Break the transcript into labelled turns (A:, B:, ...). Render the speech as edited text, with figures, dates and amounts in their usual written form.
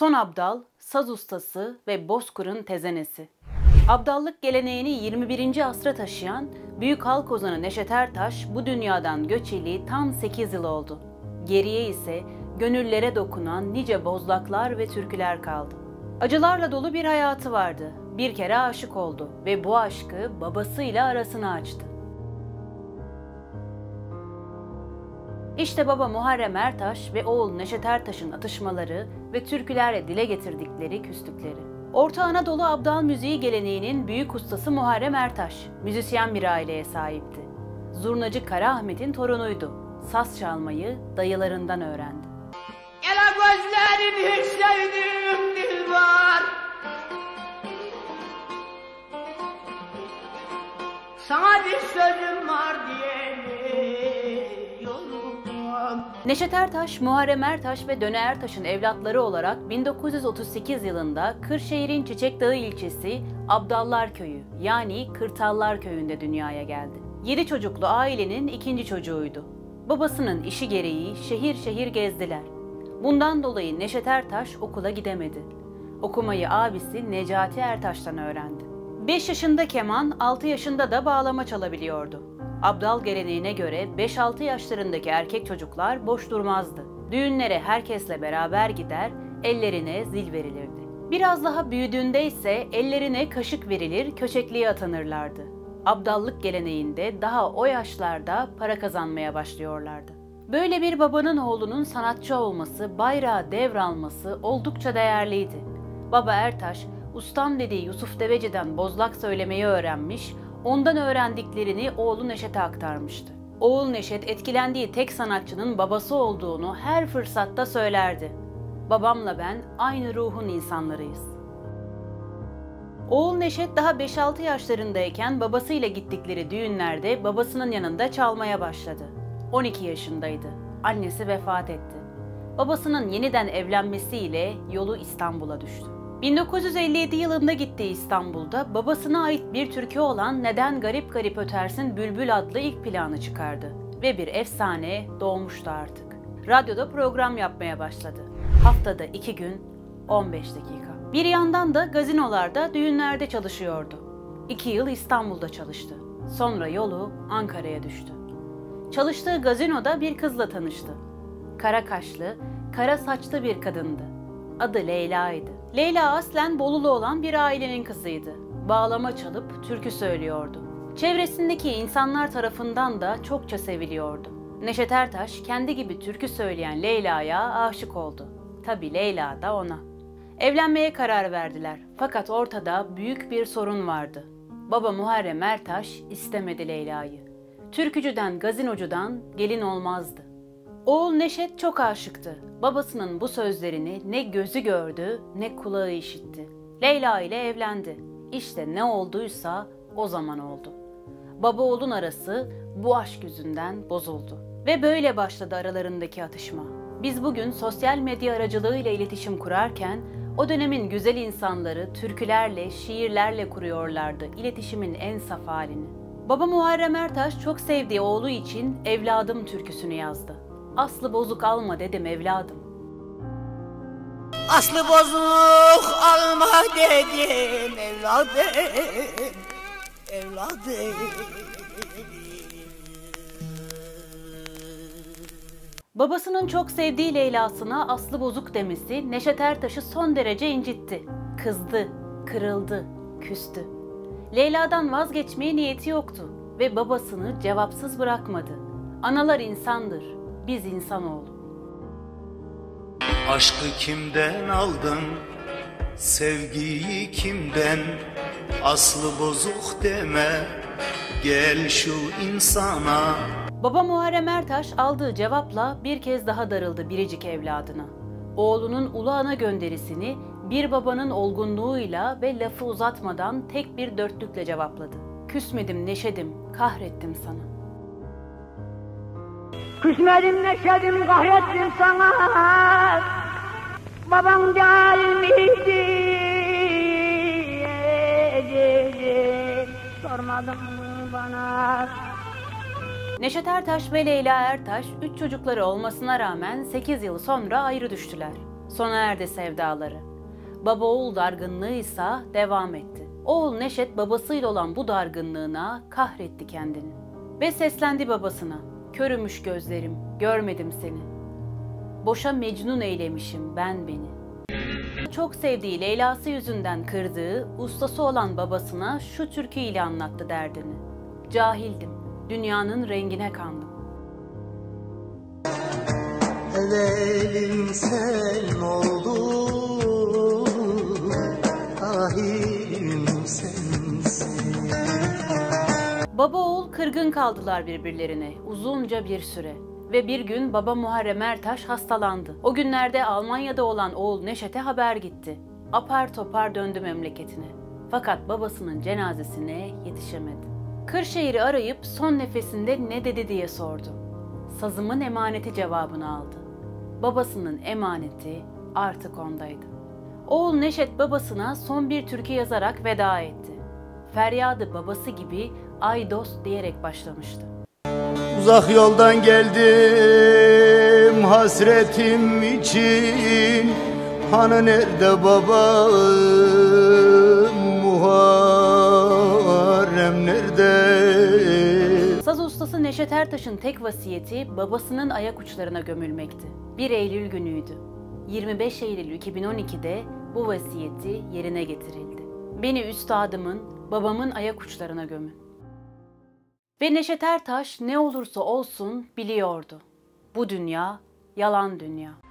A: Son Abdal, saz ustası ve Bozkır'ın tezenesi. Abdallık geleneğini 21. asra taşıyan büyük halk ozanı Neşet Ertaş bu dünyadan göçeli tam 8 yıl oldu. Geriye ise gönüllere dokunan nice bozlaklar ve türküler kaldı. Acılarla dolu bir hayatı vardı. Bir kere aşık oldu ve bu aşkı babasıyla arasını açtı. İşte baba Muharrem Ertaş ve oğul Neşet Ertaş'ın atışmaları ve türkülerle dile getirdikleri küslükleri. Orta Anadolu Abdal müziği geleneğinin büyük ustası Muharrem Ertaş, müzisyen bir aileye sahipti. Zurnacı Kara Ahmet'in torunuydu. Saz çalmayı dayılarından öğrendi.
B: Ela gözlerin hiç sevdiğim dil var. Sana bir sözüm var diye yoruldum.
A: Neşet Ertaş, Muharrem Ertaş ve Döne Ertaş'ın evlatları olarak 1938 yılında Kırşehir'in Çiçekdağı ilçesi Abdallar Köyü yani Kırtallar Köyü'nde dünyaya geldi. 7 çocuklu ailenin ikinci çocuğuydu. Babasının işi gereği şehir şehir gezdiler. Bundan dolayı Neşet Ertaş okula gidemedi. Okumayı abisi Necati Ertaş'tan öğrendi. 5 yaşında keman, 6 yaşında da bağlama çalabiliyordu. Abdal geleneğine göre 5-6 yaşlarındaki erkek çocuklar boş durmazdı. Düğünlere herkesle beraber gider, ellerine zil verilirdi. Biraz daha büyüdüğünde ise ellerine kaşık verilir, köçekliğe atanırlardı. Abdallık geleneğinde daha o yaşlarda para kazanmaya başlıyorlardı. Böyle bir babanın oğlunun sanatçı olması, bayrağı devralması oldukça değerliydi. Baba Ertaş, ustam dediği Yusuf Deveci'den bozlak söylemeyi öğrenmiş, ondan öğrendiklerini oğlu Neşet'e aktarmıştı. Oğul Neşet etkilendiği tek sanatçının babası olduğunu her fırsatta söylerdi. Babamla ben aynı ruhun insanlarıyız. Oğul Neşet daha 5-6 yaşlarındayken babasıyla gittikleri düğünlerde babasının yanında çalmaya başladı. 12 yaşındaydı. Annesi vefat etti. Babasının yeniden evlenmesiyle yolu İstanbul'a düştü. 1957 yılında gittiği İstanbul'da babasına ait bir türkü olan Neden Garip Garip Ötersin Bülbül adlı ilk planı çıkardı. Ve bir efsane doğmuştu artık. Radyoda program yapmaya başladı. Haftada 2 gün, 15 dakika. Bir yandan da gazinolarda, düğünlerde çalışıyordu. 2 yıl İstanbul'da çalıştı. Sonra yolu Ankara'ya düştü. Çalıştığı gazinoda bir kızla tanıştı. Kara kaşlı, kara saçlı bir kadındı. Adı Leyla'ydı. Leyla aslen Bolulu olan bir ailenin kızıydı. Bağlama çalıp türkü söylüyordu. Çevresindeki insanlar tarafından da çokça seviliyordu. Neşet Ertaş kendi gibi türkü söyleyen Leyla'ya aşık oldu. Tabii Leyla da ona. Evlenmeye karar verdiler. Fakat ortada büyük bir sorun vardı. Baba Muharrem Ertaş istemedi Leyla'yı. Türkücüden, gazinocudan gelin olmazdı. Oğul Neşet çok aşıktı. Babasının bu sözlerini ne gözü gördü ne kulağı işitti. Leyla ile evlendi. İşte ne olduysa o zaman oldu. Baba oğlun arası bu aşk yüzünden bozuldu. Ve böyle başladı aralarındaki atışma. Biz bugün sosyal medya aracılığıyla iletişim kurarken o dönemin güzel insanları türkülerle, şiirlerle kuruyorlardı iletişimin en saf halini. Baba Muharrem Ertaş çok sevdiği oğlu için Evladım türküsünü yazdı. Aslı bozuk alma dedim evladım.
B: Aslı bozuk alma dedim evladım, evladım.
A: Babasının çok sevdiği Leyla'sına aslı bozuk demesi Neşet Ertaş'ı son derece incitti. Kızdı, kırıldı, küstü. Leyla'dan vazgeçmeye niyeti yoktu ve babasını cevapsız bırakmadı. Analar insandır, biz insanoğlu.
C: Aşkı kimden aldın, sevgiyi kimden? Aslı bozuk deme, gel şu insana.
A: Baba Muharrem Ertaş aldığı cevapla bir kez daha darıldı biricik evladına. Oğlunun ulu ana gönderisini bir babanın olgunluğuyla ve lafı uzatmadan tek bir dörtlükle cevapladı. Küsmedim Neşedim, kahrettim sana.
B: Küsmedim neşedim kahrettim sana. Baban değil miydi? Sormadın mı bana?
A: Neşet Ertaş ve Leyla Ertaş 3 çocukları olmasına rağmen 8 yıl sonra ayrı düştüler. Sona erdi sevdaları. Baba oğul dargınlığı ise devam etti. Oğul Neşet babasıyla olan bu dargınlığına kahretti kendini. Ve seslendi babasına. Körümüş gözlerim, görmedim seni. Boşa mecnun eylemişim ben beni. Çok sevdiği Leyla'sı yüzünden kırdığı, ustası olan babasına şu türkü ile anlattı derdini. Cahildim, dünyanın rengine kandım.
D: Evelim sen oldun, ahirim sensin.
A: Baba oğul kırgın kaldılar birbirlerine uzunca bir süre. Ve bir gün baba Muharrem Ertaş hastalandı. O günlerde Almanya'da olan oğul Neşet'e haber gitti. Apar topar döndü memleketine. Fakat babasının cenazesine yetişemedi. Kırşehir'i arayıp son nefesinde ne dedi diye sordu. Sazımın emaneti cevabını aldı. Babasının emaneti artık ondaydı. Oğul Neşet babasına son bir türkü yazarak veda etti. Feryadı babası gibi ay dost diyerek başlamıştı.
C: Uzak yoldan geldim hasretim için. Hani nerede babam, Muharrem nerede?
A: Saz ustası Neşet Ertaş'ın tek vasiyeti babasının ayak uçlarına gömülmekti. 1 Eylül günüydü. 25 Eylül 2012'de bu vasiyeti yerine getirildi. Beni üstadımın, babamın ayak uçlarına gömün. Ve Neşet Ertaş ne olursa olsun biliyordu. Bu dünya yalan dünya.